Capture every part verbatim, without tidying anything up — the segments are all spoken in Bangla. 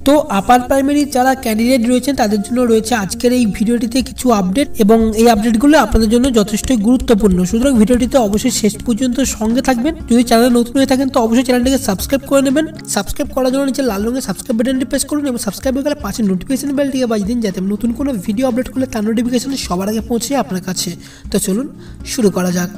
তো আপার প্রাইমারি যারা ক্যান্ডিডেট রয়েছেন তাদের জন্য রয়েছে আজকের এই ভিডিওটিতে কিছু আপডেট, এবং এই আপডেটগুলো আপনাদের জন্য যথেষ্টই গুরুত্বপূর্ণ। সুতরাং ভিডিওটিতে অবশ্যই শেষ পর্যন্ত সঙ্গে থাকবেন। যদি চ্যানেলে নতুন হয়ে থাকেন তো অবশ্যই চ্যানেলটিকে সাবস্ক্রাইব করে নেবেন। সাবস্ক্রাইব করার জন্য নিচে লাল রঙের সাবস্ক্রাইব বাটনটি প্রেস করুন এবং সাবস্ক্রাইব হয়ে গেলে পাশে নোটিফিকেশন বেলটিকে বাজিয়ে দিন, যাতে নতুন কোনো ভিডিও আপলোড করলে তার নোটিফিকেশন সবার আগে পৌঁছে আপনার কাছে। তো চলুন শুরু করা যাক।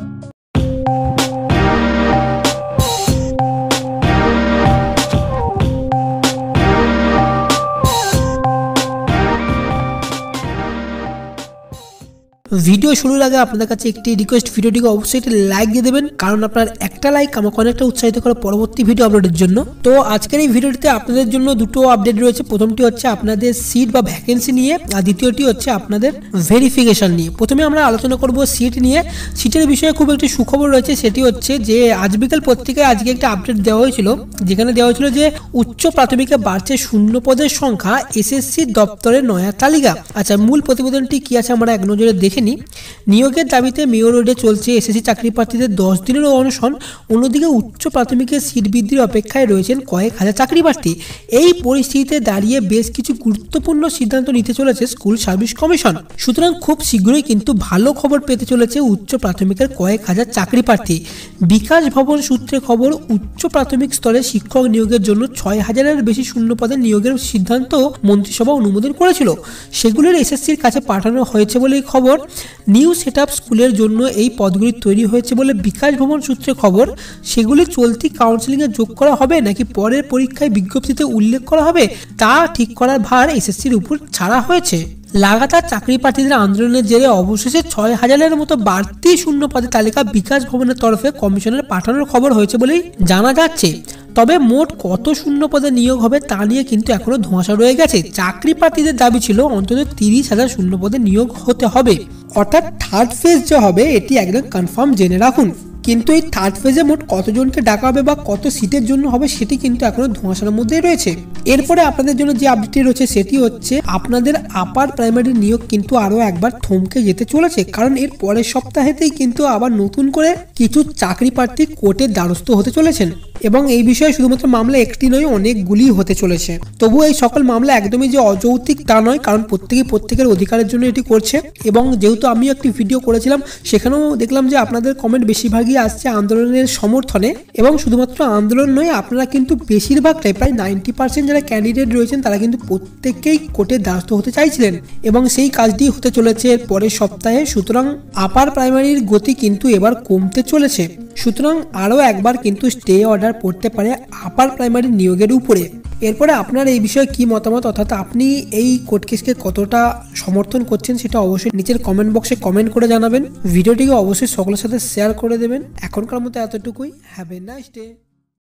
ভিডিও শুরুর আগে আপনাদের কাছে একটি রিকোয়েস্ট, ভিডিওটিকে অবশ্যই একটি লাইক দিয়ে দেবেন, কারণ আপনার একটা লাইক আমাকে অনেকটা উৎসাহিত করে পরবর্তী ভিডিও আপলোডের জন্য। তো আজকের এই ভিডিওটিতে আপনাদের জন্য দুটো আপডেট রয়েছে। প্রথমটি হচ্ছে আপনাদের সিট বা ভ্যাকেন্সি নিয়ে, আর দ্বিতীয়টি হচ্ছে আপনাদের ভেরিফিকেশন নিয়ে। প্রথমে আমরা আলোচনা করব সিট নিয়ে। সিটের বিষয়ে খুব একটি সুখবর রয়েছে, সেটি হচ্ছে যে আজ বিকেল পত্রিকায় আজকে একটা আপডেট দেওয়া হয়েছিল, যেখানে দেওয়া হয়েছিল যে উচ্চ প্রাথমিকে বাড়ছে শূন্য পদের সংখ্যা, এসএসসি দপ্তরের নয়া তালিকা। আচ্ছা, মূল প্রতিবেদনটি কি আছে আমরা এক নজরে দেখে নিই। নিয়োগের দাবিতে মেয়র রোডে চলছে এসএসসি চাকরি প্রার্থীদের দশ দিনের অনশন। অন্যদিকে উচ্চ প্রাথমিকের সিট বৃদ্ধির অপেক্ষায় রয়েছেন কয়েক হাজার চাকরি প্রার্থী। এই পরিস্থিতিতে দাঁড়িয়ে বেশ কিছু গুরুত্বপূর্ণ সিদ্ধান্ত নিতে চলেছে স্কুল সার্ভিস কমিশন। সুতরাং খুব শীঘ্রই কিন্তু ভালো খবর পেতে চলেছে উচ্চ প্রাথমিকের কয়েক হাজার চাকরি প্রার্থী। বিকাশ ভবন সূত্রে খবর, উচ্চ প্রাথমিক স্তরে শিক্ষক নিয়োগের জন্য ছয় হাজারের বেশি শূন্য পদে নিয়োগের সিদ্ধান্ত মন্ত্রিসভা অনুমোদন করেছিল। সেগুলির এসএসসির কাছে পাঠানো হয়েছে বলেই খবর। নিউ সেট আপ স্কুলের জন্য এই পদগুলি তৈরি হয়েছে বলে বিকাশ ভবন সূত্রে খবর। সেগুলি চলতি কাউন্সেলিংয়ে যোগ করা হবে নাকি পরের পরীক্ষায় বিজ্ঞপ্তিতে উল্লেখ করা হবে, তা ঠিক করার ভার এসএসসির উপর ছাড়া হয়েছে। লাগাতার চাকরি প্রার্থীদের আন্দোলনের জেরে অবশেষে ছয় হাজারের মতো বাড়তি শূন্য পদের তালিকা বিকাশ ভবনের তরফে কমিশনের পাঠানোর খবর হয়েছে বলেই জানা যাচ্ছে। তবে মোট কত শূন্য পদে নিয়োগ হবে তা নিয়ে কিন্তু এখনো ধোঁয়াশা রয়ে গেছে। চাকরি প্রার্থীদের দাবি ছিল অন্তত তিরিশ হাজার শূন্য পদে নিয়োগ হতে হবে, অর্থাৎ থার্ড ফেজ যে হবে এটি একদম কনফার্ম জেনে রাখুন। কিন্তু এই থার্ড ফেজে মোট কতজনকে ডাকা হবে বা কত সিটের জন্য হবে সেটি কিন্তু এখনো ধোঁয়াশার মধ্যেই রয়েছে। এরপরে আপনাদের জন্য যে আপডেটটি রয়েছে সেটি হচ্ছে আপনাদের আপার প্রাইমারি নিয়োগ কিন্তু আরো একবার থমকে যেতে চলেছে, কারণ এর পরের সপ্তাহেতেই কিন্তু আবার নতুন করে কিছু চাকরি প্রার্থী কোর্টের দ্বারস্থ হতে চলেছেন, এবং এই বিষয়ে শুধুমাত্র মামলা একটি নয়, অনেকগুলি হতে চলেছে। তবুও এই সকল মামলা একদমই যে অযৌক্তিক তা নয়, কারণ প্রত্যেকেই প্রত্যেকের অধিকারের জন্য এটি করছে। এবং যেহেতু আমি একটি ভিডিও করেছিলাম সেখানেও দেখলাম যে আপনাদের কমেন্ট বেশিরভাগই আসছে আন্দোলনের সমর্থনে, এবং শুধুমাত্র আন্দোলন নয়, আপনারা কিন্তু বেশিরভাগটাই প্রায় নাইনটি পার্সেন্ট যারা ক্যান্ডিডেট রয়েছেন তারা কিন্তু প্রত্যেকেই কোর্টের দ্বারস্থ হতে চাইছিলেন, এবং সেই কাজটি হতে চলেছে পরের সপ্তাহে। সুতরাং আপার প্রাইমারির গতি কিন্তু এবার কমতে চলেছে। সুতরাং আরও একবার কিন্তু স্টে অর্ডার পড়তে পারে আপার প্রাইমারি নিয়োগের উপরে। এরপরে আপনার এই বিষয়ে কি মতামত, অর্থাৎ আপনি এই কোর্ট কেসকে কতটা সমর্থন করছেন সেটা অবশ্যই নিচের কমেন্ট বক্সে কমেন্ট করে জানাবেন। ভিডিওটিকে অবশ্যই সকলের সাথে শেয়ার করে দেবেন। এখনকার মতো এতটুকুই। Have a nice day.